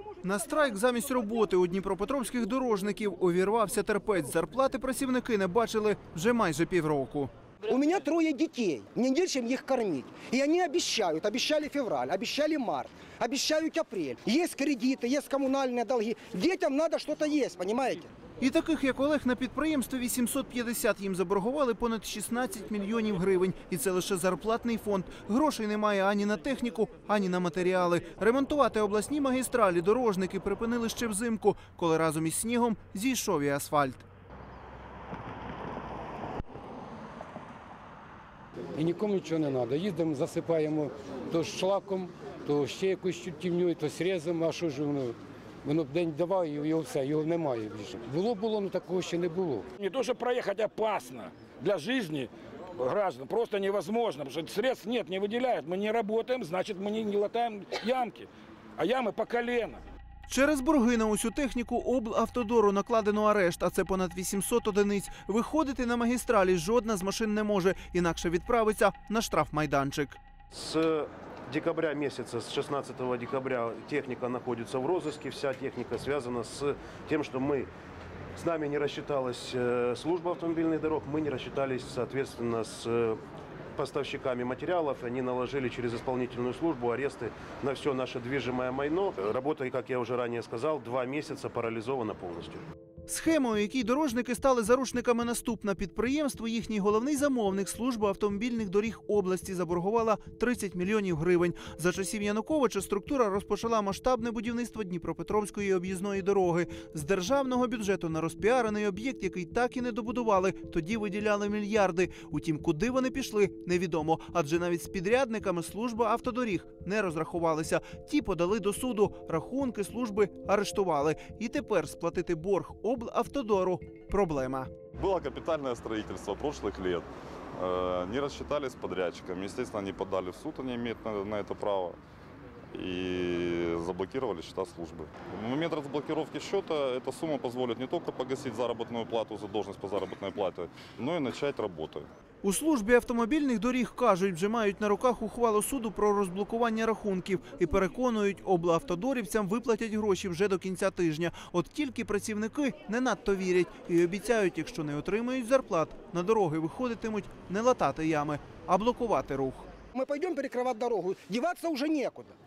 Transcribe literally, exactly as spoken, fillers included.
На страйк замість роботи у дніпропетровських дорожників увірвався терпець. Зарплати працівники не бачили вже майже півроку. У меня трое детей, мне нечем их кормить. И они обещают, обещали февраль, обещали март, обещают апрель. Есть кредиты, есть коммунальные долги. Детям надо что-то есть, понимаете? І таких, як Олег, на підприємстві вісімсот п'ятдесят, їм заборгували понад шістнадцять мільйонів гривень. І це лише зарплатний фонд. Грошей немає ані на техніку, ані на матеріали. Ремонтувати обласні магістралі дорожники припинили ще взимку, коли разом із снігом зійшов і асфальт. І нікому нічого не треба. Їздимо, засипаємо то шлаком, то ще якусь чутівню, то срезом, а що ж воно? Воно день давав, і його все, його немає більше. Було, було, але такого ще не було. Не то, что проехать опасно для жизни граждан, просто невозможно, потому что средств нет, не выделяют. Мы не работаем, значит, мы не, не латаем ямки, а ямы по колено. Через борги на усю техніку облавтодору накладено арешт, а це понад вісімсот одиниць. Виходити на магістралі жодна з машин не може, інакше відправиться на штрафмайданчик. С декабря месяца, с шестнадцатого декабря техника находится в розыске. Вся техника связана с тем, что мы, с нами не рассчиталась служба автомобильных дорог, мы не рассчитались, соответственно, с поставщиками материалов. Они наложили через исполнительную службу аресты на все наше движимое майно. Работа, как я уже ранее сказал, два месяца парализована полностью. Схема, у якій дорожники стали заручниками, наступна. Підприємство, їхній головний замовник, служба автомобільних доріг області, заборгувала тридцять мільйонів гривень. За часів Януковича структура розпочала масштабне будівництво Дніпропетровської об'їзної дороги. З державного бюджету на розпіарений об'єкт, який так і не добудували, тоді виділяли мільярди. Утім, куди вони пішли, невідомо. Адже навіть з підрядниками служба автодоріг не розрахувалися. Ті подали до суду, рахунки служби арештували. І тепер сплатити борг облавтодору – проблема. Было капитальное строительство прошлых лет. Не рассчитались с подрядчиками. Естественно, они подали в суд, они имеют на, на это право. И заблокировали счета службы. В момент разблокировки счета эта сумма позволит не только погасить заработную плату, задолженность по заработной плате, но и начать работу. У службі автомобільних доріг кажуть, вже мають на руках ухвалу суду про розблокування рахунків і переконують, облавтодорівцям виплатять гроші вже до кінця тижня. От тільки працівники не надто вірять і обіцяють, якщо не отримають зарплат, на дороги виходитимуть не латати ями, а блокувати рух. Мы пойдем перекрывать дорогу, деваться уже некуда.